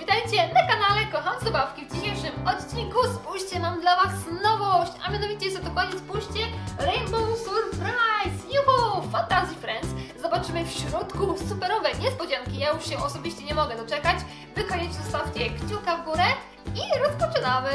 witajcie na kanale Kocham Zabawki. W dzisiejszym odcinku spójrzcie, mam dla Was nowość, a mianowicie jest to dokładnie, spójrzcie, Rainbow Surprise! Juhu! Fantasy Friends! Zobaczymy w środku superowe niespodzianki. Ja już się osobiście nie mogę doczekać. Wy koniecznie zostawcie kciuka w górę i rozpoczynamy!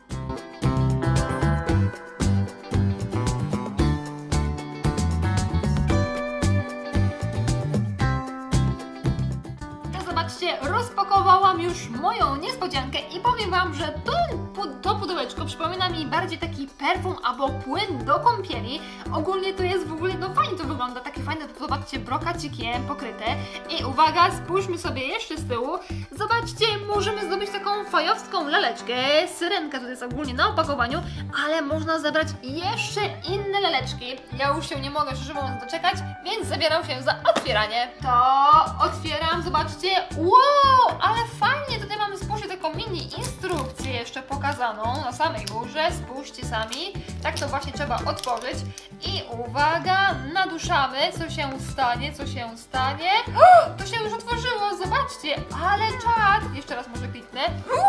Rozpakowałam już moją niespodziankę i powiem Wam, że to pudełeczko przypomina mi bardziej taki perfum albo płyn do kąpieli. Ogólnie to jest w ogóle, no fajnie to wygląda, takie fajne, zobaczcie, brokacikiem pokryte. I uwaga, spójrzmy sobie jeszcze z tyłu. Zobaczcie, możemy zdobyć taką fajowską laleczkę. Syrenka tutaj jest ogólnie na opakowaniu, ale można zebrać jeszcze inne laleczki. Ja już się nie mogę, szczerze mówiąc, doczekać, więc zabieram się za otwieranie. To otwieram, zobaczcie, wow, ale fajnie, tutaj mamy, spójrzcie, taką mini instrukcję jeszcze pokazaną na samej górze, spójrzcie sami, tak to właśnie trzeba otworzyć i uwaga, naduszamy, co się stanie, o, to się już otworzyło, zobaczcie, ale czad, jeszcze raz może kliknę,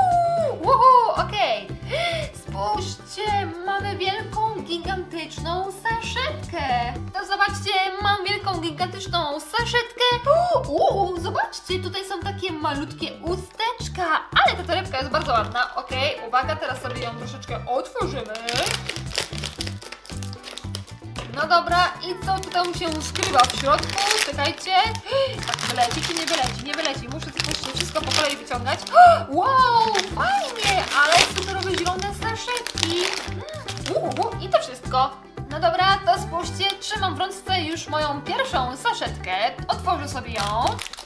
okej. Spójrzcie, mamy wielką, gigantyczną saszetkę. To zobaczcie, mam wielką, gigantyczną saszetkę. Zobaczcie, tutaj są takie malutkie usteczka, ale ta torebka jest bardzo ładna. Okej, uwaga, teraz sobie ją troszeczkę otworzymy. No dobra, i co tutaj się skrywa w środku? Czekajcie. Tak, wyleci czy nie wyleci? Muszę wszystko po kolei wyciągać. Wow, fajnie, ale superowe zielone saszetki. I to wszystko. No dobra, to spójrzcie, trzymam w rączce już moją pierwszą saszetkę. Otworzę sobie ją.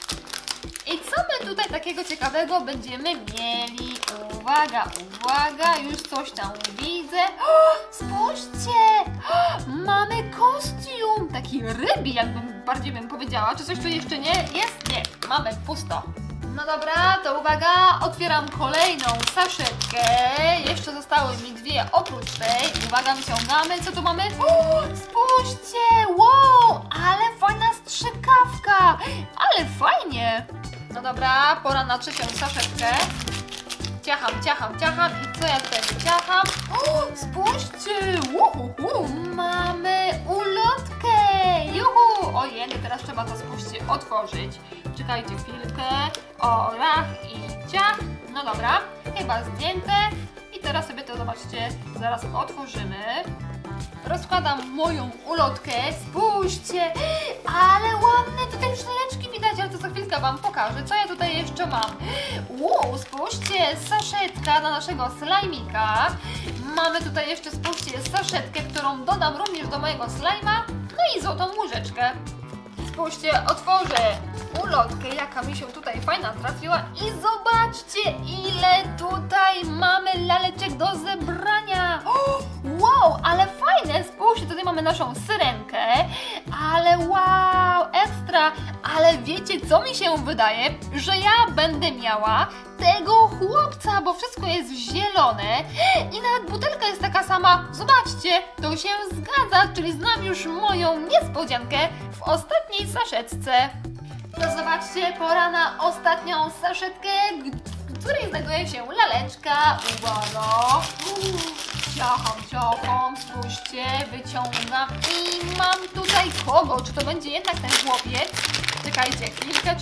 I co my tutaj takiego ciekawego będziemy mieli? Uwaga, uwaga, już coś tam widzę. Spójrzcie! Mamy kostium! Taki rybi, jakbym bardziej bym powiedziała. Czy coś tu jeszcze nie jest? Nie, mamy pusto. No dobra, to uwaga, otwieram kolejną saszetkę. Jeszcze zostały mi dwie oprócz tej. Uwaga, wyciągamy. Co tu mamy? Spójrzcie! Wow! Ale fajna strzykawka! Ale fajnie! No dobra, pora na trzecią saszetkę. Ciacham. I co ja tutaj wyciacham? Spójrzcie! Mamy ulotkę! Juhu! Ojej, teraz trzeba to, spójrzcie, otworzyć. Czekajcie chwilkę. O, rach i ciach. No dobra, chyba zdjęte. I teraz sobie to, zobaczcie, zaraz otworzymy. Rozkładam moją ulotkę. Spójrzcie! Ale ładne, tutaj już laleczki widać, ale to za chwilkę Wam pokażę, co ja tutaj jeszcze mam. Spójrzcie, saszetka na naszego slajmika. Mamy tutaj jeszcze, spójrzcie, saszetkę, którą dodam również do mojego slajma. No i złotą łyżeczkę. Spójrzcie, otworzę ulotkę, jaka mi się tutaj fajna trafiła i zobaczcie, ile tutaj mamy laleczek do zebrania. Wow, ale fajne, spójrzcie, tutaj mamy naszą syrenkę, ale wow, ekstra, ale wiecie, co mi się wydaje, że ja będę miała tego chłopca, bo wszystko jest zielone i nawet butelka jest taka sama. Zobaczcie, to się zgadza, czyli znam już moją niespodziankę w ostatniej saszetce. To zobaczcie, pora na ostatnią saszetkę, w której znajduje się laleczka. Uwaga! Ciacham, spójrzcie, wyciągam i mam tutaj kogo? Czy to będzie jednak ten chłopiec? Czekajcie chwilkę,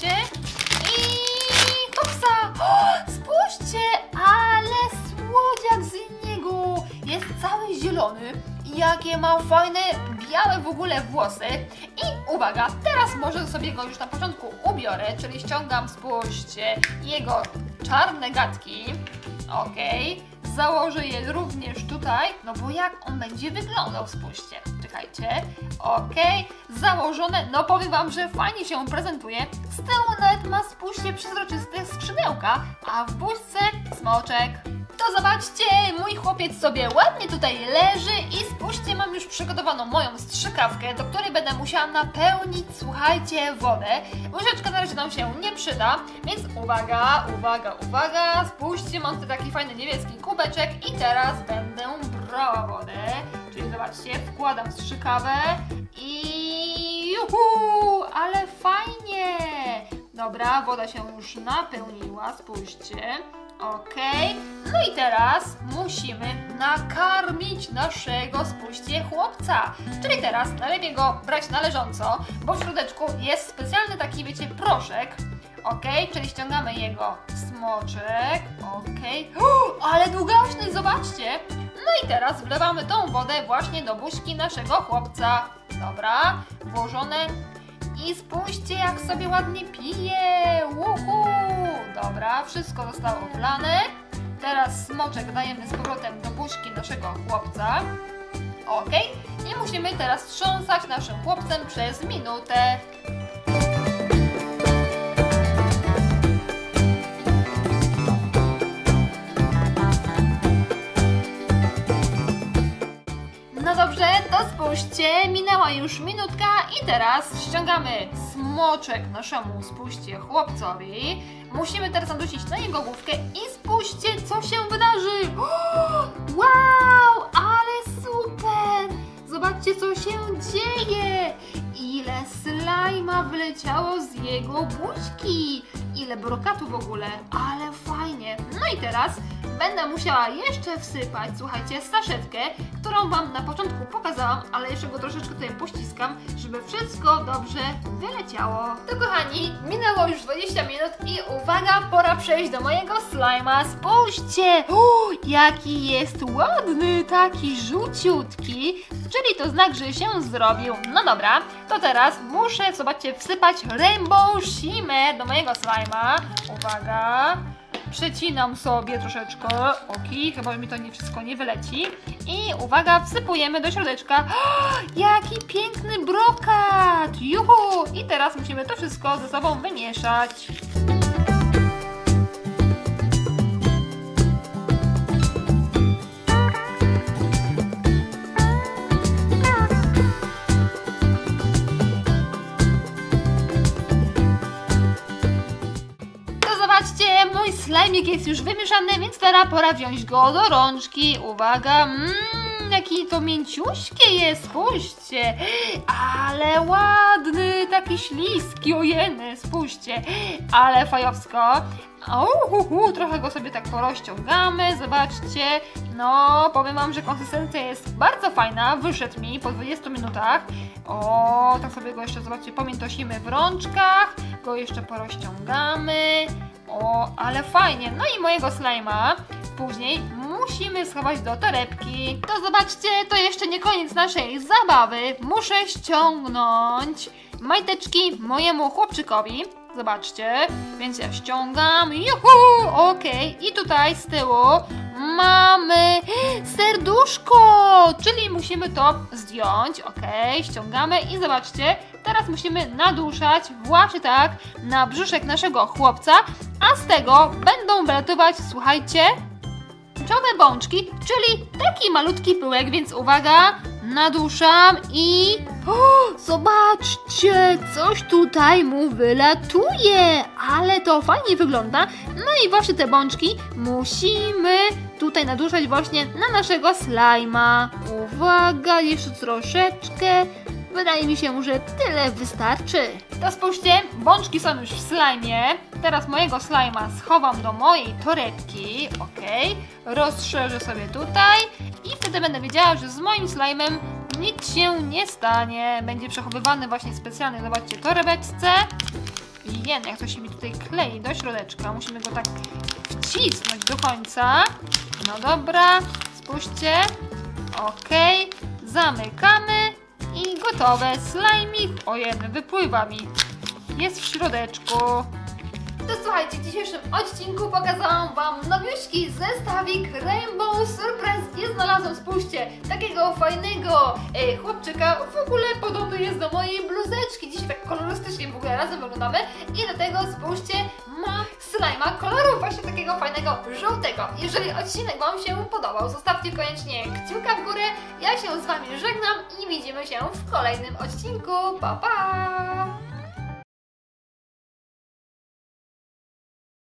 i hopsa! Spójrzcie, ale słodziak z niego jest cały zielony. Jakie ma fajne, białe w ogóle włosy. I uwaga, teraz może sobie go już na początku ubiorę, czyli ściągam, spójrzcie, jego czarne gadki. Okej, założę je również tutaj, no bo jak on będzie wyglądał, spójrzcie. Czekajcie, okej, założone, no powiem Wam, że fajnie się prezentuje. Z tyłu nawet ma, spójrzcie, przezroczyste skrzydełka, a w buźce smoczek. To zobaczcie, mój chłopiec sobie ładnie tutaj leży i spójrzcie, mam już przygotowaną moją strzykawkę, do której będę musiała napełnić, słuchajcie, wodę. Łyżeczka na razie nam się nie przyda, więc uwaga, spójrzcie, mam tutaj taki fajny niebieski kubeczek i teraz będę brała wodę. Czyli zobaczcie, wkładam strzykawę i juhu, ale fajnie! Dobra, woda się już napełniła, spójrzcie. Okej. No i teraz musimy nakarmić naszego, spójrzcie, chłopca. Czyli teraz najlepiej go brać na leżąco, bo w środeczku jest specjalny taki, wiecie, proszek. Okej, czyli ściągamy jego smoczek. Okej. Ale długaśny, zobaczcie. No i teraz wlewamy tą wodę właśnie do buźki naszego chłopca. Dobra, włożone. I spójrzcie, jak sobie ładnie pije. Uhu. Dobra, wszystko zostało wlane. Teraz smoczek dajemy z powrotem do buźki naszego chłopca. Okej. I musimy teraz trząsać naszym chłopcem przez minutę. No dobrze, to spójrzcie, minęła już minutka i teraz ściągamy smoczek naszemu, spójrzcie, chłopcowi. Musimy teraz nadusić na jego główkę i spójrzcie, co się wydarzy. Wow, ale super! Zobaczcie, co się dzieje. Ile slajma wyleciało z jego buźki. Ile brokatu w ogóle, ale fajnie. No i teraz będę musiała jeszcze wsypać, słuchajcie, saszetkę, którą Wam na początku pokazałam, ale jeszcze go troszeczkę tutaj pościskam, żeby wszystko dobrze wyleciało. To kochani, minęło już 20 minut i uwaga, pora przejść do mojego slajma. Spójrzcie, jaki jest ładny, taki żółciutki, czyli to znak, że się zrobił. No dobra, to teraz muszę, zobaczcie, wsypać Rainbow Shimmer do mojego slajma. Uwaga. Przecinam sobie troszeczkę oki, chyba mi to nie wszystko nie wyleci. I uwaga, wsypujemy do środeczka. Jaki piękny brokat! Juhu! I teraz musimy to wszystko ze sobą wymieszać. Zobaczcie, mój slajmik jest już wymieszany, więc teraz pora wziąć go do rączki. Uwaga, jaki to mięciuśkie jest, spójrzcie. Ale ładny, taki śliski, ojeny, spójrzcie. Ale fajowsko. Trochę go sobie tak porozciągamy, zobaczcie. No, powiem Wam, że konsystencja jest bardzo fajna, wyszedł mi po 20 minutach. O, tak sobie go jeszcze, zobaczcie, pomiętosimy w rączkach, go jeszcze porozciągamy. O, ale fajnie. No i mojego slajma później musimy schować do torebki. To zobaczcie, to jeszcze nie koniec naszej zabawy. Muszę ściągnąć majteczki mojemu chłopczykowi. Zobaczcie, więc ja ściągam. Juhu! Okej. I tutaj z tyłu mamy serduszko, czyli musimy to zdjąć. Okej, ściągamy i zobaczcie, teraz musimy naduszać właśnie tak na brzuszek naszego chłopca, a z tego będą wylatywać, słuchajcie, tęczowe bączki, czyli taki malutki pyłek, więc uwaga, naduszam i zobaczcie, coś tutaj mu wylatuje, ale to fajnie wygląda. No i właśnie te bączki musimy tutaj naduszać właśnie na naszego slajma. Uwaga, jeszcze troszeczkę. Wydaje mi się, że tyle wystarczy. To spójrzcie, bączki są już w slajmie. Teraz mojego slajma schowam do mojej torebki. Okej, rozszerzę sobie tutaj i wtedy będę wiedziała, że z moim slajmem nic się nie stanie. Będzie przechowywany właśnie specjalnie, zobaczcie, torebeczce. I jak to się mi tutaj klei do środeczka. Musimy go tak wcisnąć do końca. No dobra, spójrzcie. Okej, zamykamy. I gotowe. Slajmik, ojej, wypływa mi. Jest w środeczku. To słuchajcie, w dzisiejszym odcinku pokazałam Wam nowiuśki zestawik Rainbow Surprise. Ja znalazłam, spójrzcie, takiego fajnego chłopczyka. W ogóle podobny jest do mojej bluzeczki. Dzisiaj tak kolorystycznie w ogóle razem wyglądamy. I do tego, spójrzcie, ma slajma koloru właśnie takiego fajnego żółtego. Jeżeli odcinek Wam się podobał, zostawcie koniecznie kciuka w górę. Ja się z Wami żegnam i widzimy się w kolejnym odcinku. Pa, pa!